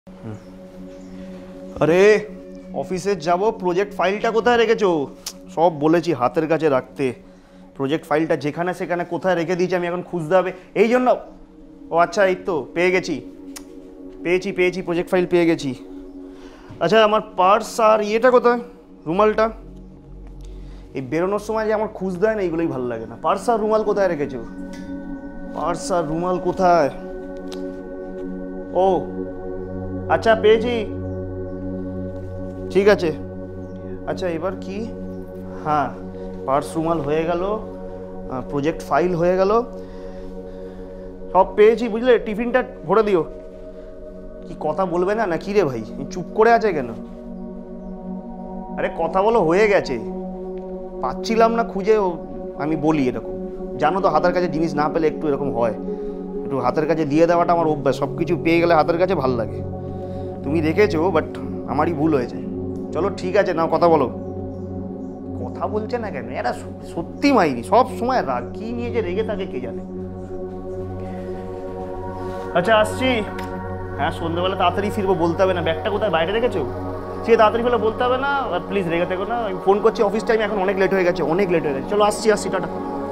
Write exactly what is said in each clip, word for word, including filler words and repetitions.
আরে অফিসে যাব, প্রজেক্ট ফাইলটা কোথায় রেখেছো? সব বলেছি হাতের কাছে রাখতে, প্রজেক্ট ফাইলটা যেখানে সেখানে কোথায় রেখে দিয়েছি, আমি এখন খুঁজতে হবে এই জন্য। ও আচ্ছা, এই তো পেয়ে গেছি পেয়েছি পেয়েছি প্রজেক্ট ফাইল পেয়ে গেছি। আচ্ছা, আমার পার্স আর ইয়েটা কোথায়, রুমালটা? এই বেরোনোর সময় যে আমার খুঁজতে হয় না, এইগুলোই ভালো লাগে না। পার্স আর রুমাল কোথায় রেখেছো? পার্স আর রুমাল কোথায়? ও আচ্ছা, পেয়েছি, ঠিক আছে। আচ্ছা এবার কি? হ্যাঁ, পার্স রুমাল হয়ে গেল, প্রজেক্ট ফাইল হয়ে গেল, সব পেয়েছি বুঝলে। টিফিনটা ভরে দিও। কি কথা বলবে না, না কি রে ভাই, চুপ করে আছে কেন? আরে কথা বলো, হয়ে গেছে। পাচ্ছিলাম না খুঁজে, আমি বলি এরকম, জানো তো হাতের কাছে জিনিস না পেলে একটু এরকম হয়, একটু হাতের কাছে দিয়ে দেওয়াটা আমার অভ্যাস। সব কিছু পেয়ে গেলে হাতের কাছে ভাল লাগে। তুমি রেখেছো, বাট আমারই ভুল হয়েছে। চলো ঠিক আছে, নাও কথা বলো। কথা বলছে না কেন এরা? সত্যি মাইরি, সব সময় রাগ, কি নিয়ে যে রেগে থাকে কে জানে। আচ্ছা আসছি। হ্যাঁ, সন্ধ্যাবেলা তাড়াতাড়ি ফিরবো, বলতে হবে না। ব্যাগটা কোথায়, বাইরে রেখেছো? সে তাড়াতাড়ি ফেলে বলতে হবে না। আর প্লিজ রেগে থেকো না, আমি ফোন করছি, অফিস টাইম এখন অনেক লেট হয়ে গেছে, অনেক লেট হয়ে গেছে। চলো আসছি আসছি, টাটা।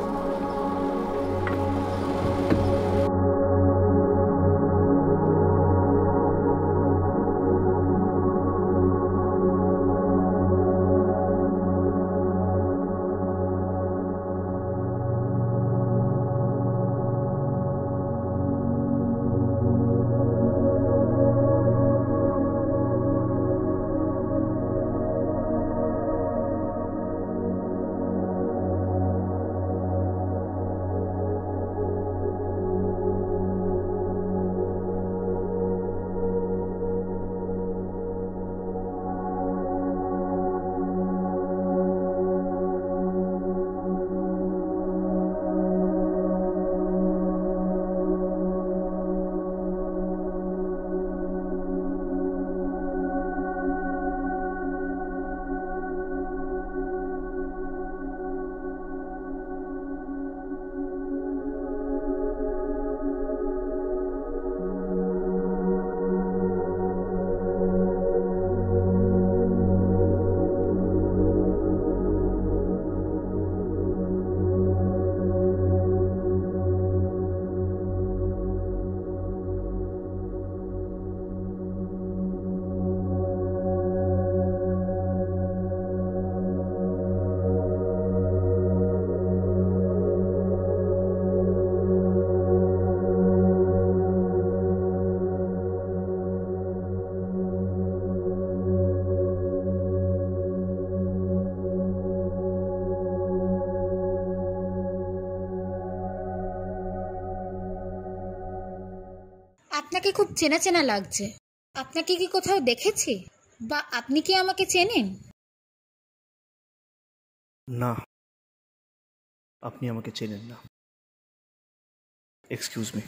আপনাকে খুব চেনা চেনা লাগছে। আপনাকে কি কোথাও দেখেছি, বা আপনি কি আমাকে চেনেন? না, আপনি আমাকে চেনেন না। Excuse me.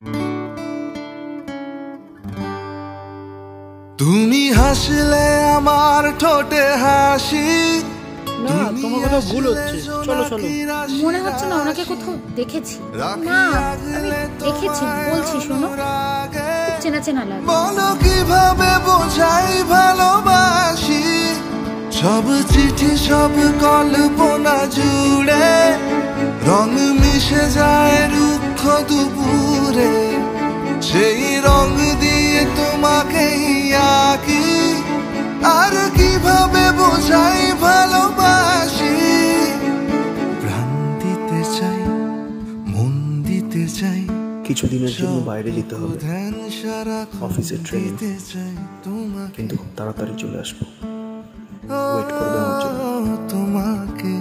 তুমি হাসলে আমার ঠোঁটে হাসি। না, তোমার কথা ভুল হচ্ছে। চলো চলো। মনে হচ্ছে না ওনাকে কোথাও দেখেছি। না, আমি দেখেছি, বলছি শোনো, খুব চেনা চেনা লাগে। বলো কিভাবে বোঝাই ভালোবাসি, সব চিঠি সব কল্পনা জুড়ে রং মিশে যায় রুক্ষ দুপুরে, সেই রং দিয়ে তোমাকে আঁকি। আর কিভাবে বোঝাই ভালোবাসি, প্রাণ দিতে চাই, মন দিতে চাই। কিছুদিনের জন্য বাইরে যেতে হবে, অফিসের ট্রেন, কিন্তু খুব তাড়াতাড়ি চলে আসবো। ওয়েট করবে আমার জন্য। তোমাকে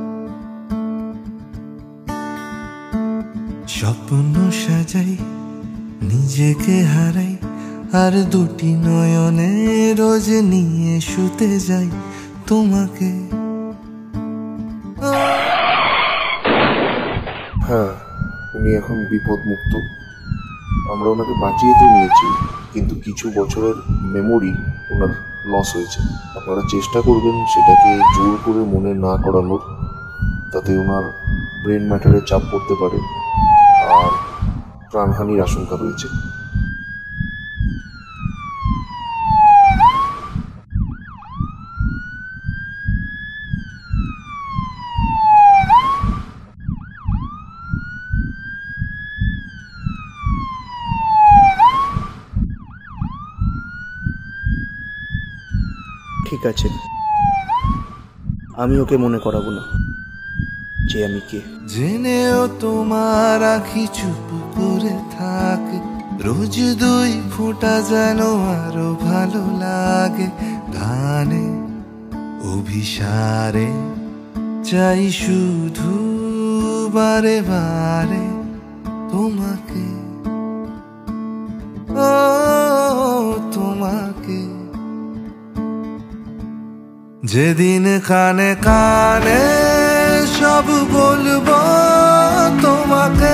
স্বপ্ন সাজাই, নিজেকে হারাই, আর দুটি নয়নে রোজ নিয়ে শুতে যাই তোমাকে। হ্যাঁ, উনি এখন বিপদমুক্ত। আমরা ওনাকে বাঁচিয়ে তো নিয়েছি, কিন্তু কিছু বছরের মেমোরি ওনার লস হয়েছে। আপনারা চেষ্টা করবেন সেটাকে জোর করে মনে না করানোর, তাতে ওনার ব্রেন ম্যাটারে চাপ পড়তে পারে আর প্রাণহানির আশঙ্কা রয়েছে। ঠিক আছে, আমি ওকে মনে করাবো না যে আমি কে। জেনেও তোমার আখি চুপ করে থাকে, রোজ দুই ফোঁটা যেন আরো ভালো লাগে। গানে অভিসারে চাই শুধু বারে বারে তোমাকে, ও তোমাকে। যেদিন কানে কানে সব বলবো তোমাকে,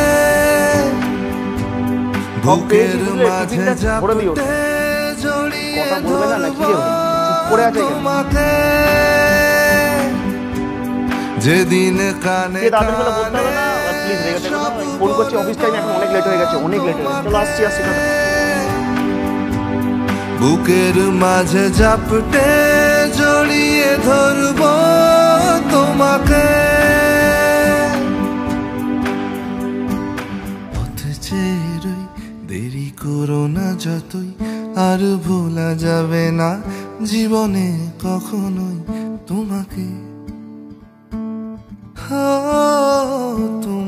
বুকের মাঝে জাপটে জড়িয়ে ধরবো তোমাকে। যেদিন কানে কানে ফোন করছি, অফিস টাইম এখন অনেক লেট হয়ে গেছে, অনেক লেট হয়ে গেছে। চলো আসছি আসছি। বুকের মাঝে জাপটে জড়িয়ে ধরবো তোমাকে। পথ চেয়ে রই, দেরি করো না যতই, আর ভোলা যাবে না জীবনে কখনোই তোমাকে। ও